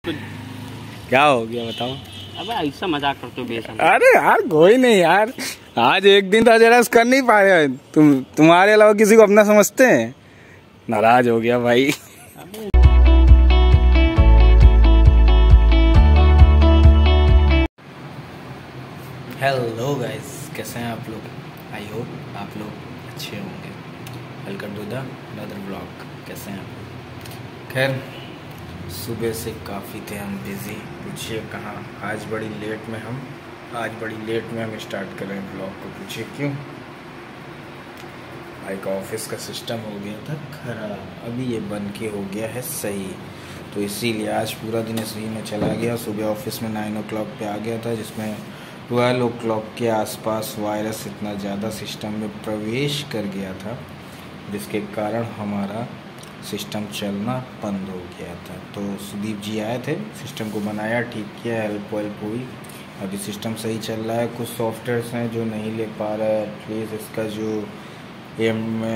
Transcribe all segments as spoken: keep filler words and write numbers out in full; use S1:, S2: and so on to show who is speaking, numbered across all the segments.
S1: क्या हो गया बताओ।
S2: अबे ऐसा मजाक करते हो बेशक।
S1: अरे यार कोई नहीं यार, आज एक दिन तो जरा कर नहीं पाए तुम, तुम्हारे अलावा किसी को अपना समझते हैं। नाराज हो गया भाई। हेलो गाइस, कैसे हैं आप लोग? आई होप आप लोग अच्छे होंगे। Welcome to the another blog. कैसे हैं आप लोग? खैर सुबह से काफ़ी थे हम बिज़ी, पूछिए कहाँ। आज बड़ी लेट में हम आज बड़ी लेट में हम स्टार्ट कर रहे हैं ब्लॉग को, पूछिए क्यों। भाई का ऑफिस का सिस्टम हो गया था खराब, अभी ये बन के हो गया है सही, तो इसीलिए आज पूरा दिन इसी में चला गया। सुबह ऑफिस में नाइन ओ क्लॉक पर आ गया था, जिसमें ट्वेल्व ओ क्लॉक के आसपास वायरस इतना ज़्यादा सिस्टम में प्रवेश कर गया था, जिसके कारण हमारा सिस्टम चलना बंद हो गया था। तो सुदीप जी आए थे, सिस्टम को बनाया, ठीक किया, हेल्प वेल्प हुई, अभी सिस्टम सही चल रहा है। कुछ सॉफ्टवेयर्स हैं जो नहीं ले पा रहा है, प्लीज़ इसका जो M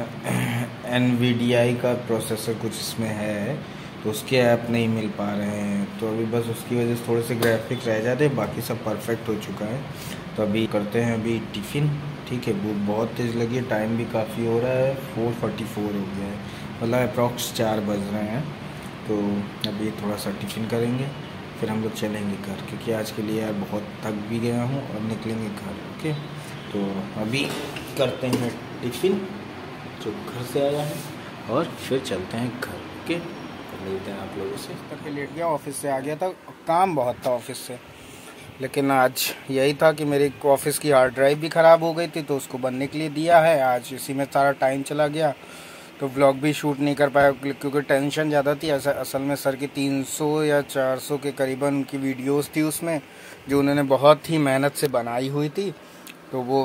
S1: N V D I का प्रोसेसर कुछ इसमें है, तो उसके ऐप नहीं मिल पा रहे हैं, तो अभी बस उसकी वजह से थोड़े से ग्राफिक्स रह जाते हैं, बाकी सब परफेक्ट हो चुका है। तो अभी करते हैं अभी टिफ़िन, ठीक है। भूख बहुत तेज़ लगी है, टाइम भी काफ़ी हो रहा है, फोर फोर्टी फोर हो गया है, मतलब अप्रॉक्स चार बज रहे हैं। तो अभी थोड़ा सा टिफ़िन करेंगे, फिर हम लोग चलेंगे घर, क्योंकि आज के लिए यार बहुत थक भी गया हूँ, और निकलेंगे घर। ओके, तो अभी करते हैं टिफ़िन जो घर से आया है, और फिर चलते हैं घर। ओके, मिलते हैं आप लोगों से। करके लेट गया, ऑफिस से आ गया था, काम बहुत था ऑफिस से, लेकिन आज यही था कि मेरी ऑफिस की हार्ड ड्राइव भी ख़राब हो गई थी, तो उसको बनने के लिए दिया है। आज इसी में सारा टाइम चला गया, तो व्लॉग भी शूट नहीं कर पाया क्योंकि टेंशन ज़्यादा थी। ऐसा असल में सर की तीन सौ या चार सौ के करीबन उनकी वीडियोस थी उसमें, जो उन्होंने बहुत ही मेहनत से बनाई हुई थी, तो वो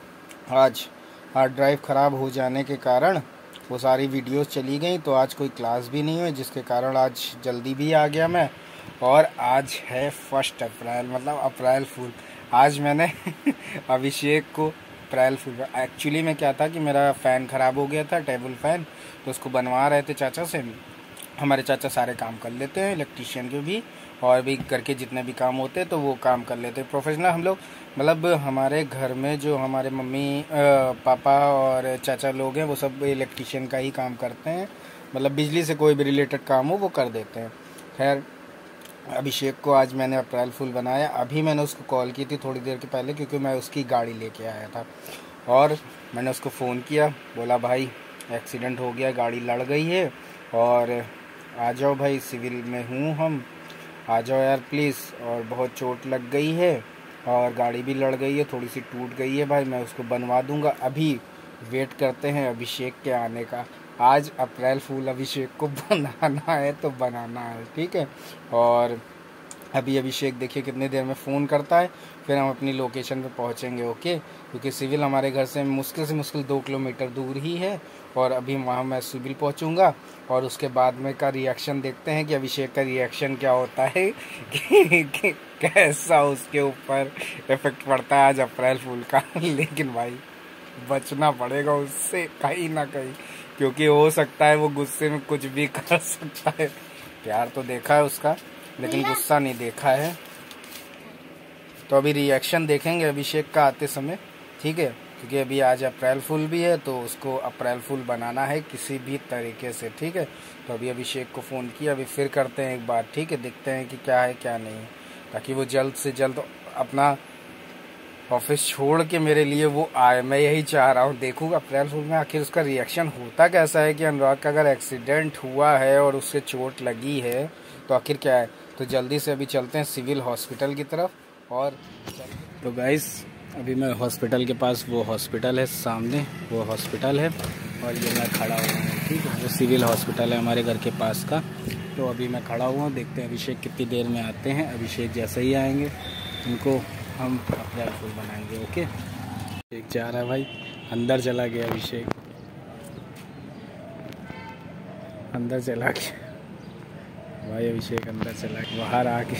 S1: आज हार्ड ड्राइव ख़राब हो जाने के कारण वो सारी वीडियोस चली गई। तो आज कोई क्लास भी नहीं हुई, जिसके कारण आज जल्दी भी आ गया मैं। और आज है फर्स्ट अप्रैल, मतलब अप्रैल फूल। आज मैंने अभिषेक को अप्रैल फूल, एक्चुअली में क्या था कि मेरा फ़ैन ख़राब हो गया था, टेबल फ़ैन, तो उसको बनवा रहे थे चाचा से। हमारे चाचा सारे काम कर लेते हैं, इलेक्ट्रीशियन के भी, और भी घर के जितने भी काम होते हैं तो वो काम कर लेते हैं प्रोफेशनल हम लोग। मतलब हमारे घर में जो हमारे मम्मी पापा और चाचा लोग हैं, वो सब इलेक्ट्रीशियन का ही काम करते हैं, मतलब बिजली से कोई भी रिलेटेड काम हो वो कर देते हैं। खैर अभिषेक को आज मैंने अप्रैल फूल बनाया। अभी मैंने उसको कॉल की थी थोड़ी देर के पहले, क्योंकि मैं उसकी गाड़ी लेके आया था, और मैंने उसको फ़ोन किया, बोला भाई एक्सीडेंट हो गया, गाड़ी लड़ गई है, और आ जाओ भाई, सिविल में हूँ हम, आ जाओ यार प्लीज़, और बहुत चोट लग गई है, और गाड़ी भी लड़ गई है, थोड़ी सी टूट गई है भाई, मैं उसको बनवा दूंगा। अभी वेट करते हैं अभिषेक के आने का। आज अप्रैल फूल अभिषेक को बनाना है तो बनाना है, ठीक है। और अभी अभिषेक देखिए कितनी देर में फ़ोन करता है, फिर हम अपनी लोकेशन पे पहुंचेंगे। ओके, क्योंकि सिविल हमारे घर से मुश्किल से मुश्किल दो किलोमीटर दूर ही है, और अभी वहाँ मैं सिविल पहुंचूंगा, और उसके बाद में का रिएक्शन देखते हैं कि अभिषेक का रिएक्शन क्या होता है कि, कि कैसा उसके ऊपर इफेक्ट पड़ता है आज अप्रैल फूल का। लेकिन भाई बचना पड़ेगा उससे कहीं ना कहीं, क्योंकि हो सकता है वो गुस्से में कुछ भी कर सकता है। प्यार तो देखा है उसका, लेकिन गुस्सा नहीं देखा है। तो अभी रिएक्शन देखेंगे अभिषेक का आते समय, ठीक है, क्योंकि अभी आज अप्रैल फूल भी है, तो उसको अप्रैल फूल बनाना है किसी भी तरीके से, ठीक है। तो अभी अभिषेक को फ़ोन किया, अभी फिर करते हैं एक बार, ठीक है, देखते हैं कि क्या है क्या नहीं, ताकि वो जल्द से जल्द अपना ऑफिस छोड़ के मेरे लिए वो आए। मैं यही चाह रहा हूँ, देखूँगा अप्रैल फूल में आखिर उसका रिएक्शन होता कैसा है, कि अनुराग का अगर एक्सीडेंट हुआ है और उससे चोट लगी है तो आखिर क्या है। तो जल्दी से अभी चलते हैं सिविल हॉस्पिटल की तरफ। और तो गाइस अभी मैं हॉस्पिटल के पास, वो हॉस्पिटल है सामने, वो हॉस्पिटल है, और ये मैं खड़ा हुआ हूँ, ठीक है। वो सिविल हॉस्पिटल है हमारे घर के पास का। तो अभी मैं खड़ा हुआ हूँ, देखते हैं अभिषेक कितनी देर में आते हैं। अभिषेक जैसे ही आएंगे उनको हम अप्रैल फूल बनाएंगे। ओके, एक जा रहा है भाई, अंदर चला गया अभिषेक, अंदर चला गया भाई, अभिषेक अंदर चला गया, बाहर आके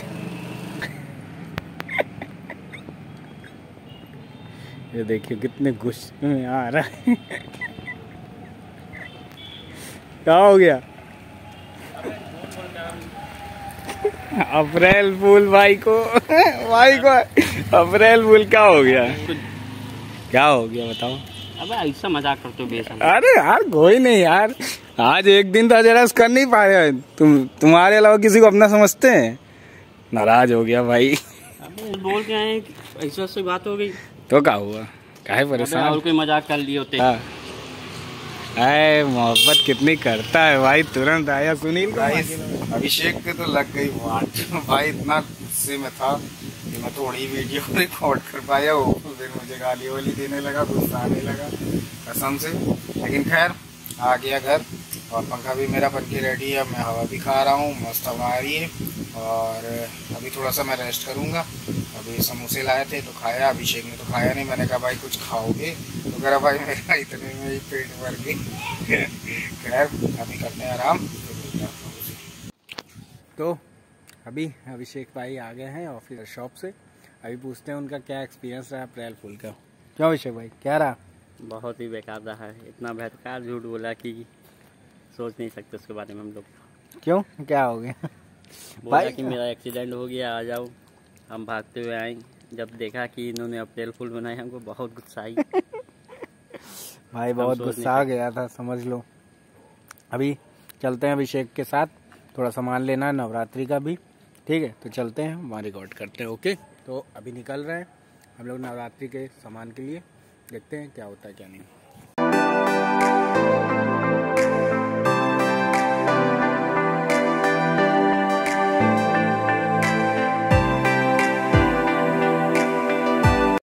S1: ये देखिए कितने गुस्से में आ रहा है। क्या हो गया? अप्रैल फूल भाई को भाई को अप्रैल फूल क्या हो गया? क्या हो गया बताओ?
S2: अबे ऐसा मजाक करते हो बेसन।
S1: अरे यार कोई नहीं यार, आज एक दिन था जरा कर नहीं पाए तुम, तुम्हारे अलावा किसी को अपना समझते हैं? नाराज हो गया भाई।
S2: अबे बोल के आए ऐसा से बात हो गई
S1: तो क्या हुआ, काहे परेशान?
S2: और कोई मजाक कर लिए होते।
S1: हाँ। आए मोहब्बत कितनी करता है भाई, तुरंत आया सुनील भाई। अभिषेक के तो लग गई वाट भाई, इतना गुस्से में था कि मैं थोड़ी वीडियो रिकॉर्ड कर पाया, वो फिर मुझे गाली वाली देने लगा, गुस्सा आने लगा कसम से। लेकिन खैर आ गया घर और पंखा भी मेरा बन के रेडी है, मैं हवा भी खा रहा हूँ, मस्त हवा आ रही है। और अभी थोड़ा सा मैं रेस्ट करूँगा। अभी समोसे लाए थे तो खाया, अभिषेक ने तो खाया नहीं। मैंने कहा भाई कुछ खाओगे तो कह रहा भाई मेरा इतने में ही पेट भर गई। खैर अभी करते हैं आराम। तो अभी अभिषेक भाई आ गए हैं ऑफिस शॉप से, अभी पूछते हैं उनका क्या एक्सपीरियंस रहा अप्रैल फूल का। क्यों अभिषेक भाई क्या रहा?
S2: बहुत ही बेकार रहा है, इतना बेकार झूठ बोला कि सोच नहीं सकते उसके बारे में हम लोग।
S1: क्यों क्या हो गया?
S2: बोला कि मेरा एक्सीडेंट हो गया, आ जाओ। हम भागते हुए आए, जब देखा कि इन्होंने अप्रैल फूल बनाया हमको बहुत गुस्सा आई।
S1: भाई बहुत गुस्सा आ गया था समझ लो। अभी चलते हैं अभिषेक के साथ, थोड़ा सामान लेना है नवरात्रि का भी, ठीक है? तो चलते हैं वहाँ रिकॉर्ड करते हैं। ओके तो अभी निकल रहे हैं हम लोग नवरात्रि के सामान के लिए, देखते हैं क्या होता है क्या नहीं।